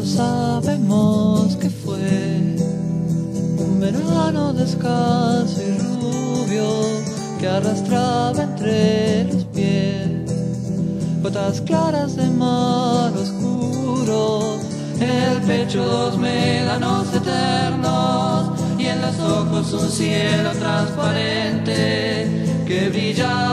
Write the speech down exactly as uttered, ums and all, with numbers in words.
Todos sabemos que fue un verano descalzo y rubio que arrastraba entre los pies gotas claras de mar oscuro, en el pecho dos médanos eternos y en los ojos un cielo transparente que brilla